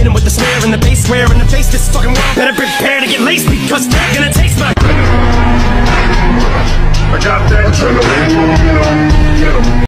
him with the snare and the bass square in the face. This fucking world better prepare to get laced, because they're gonna taste my. I got that adrenaline, get 'em.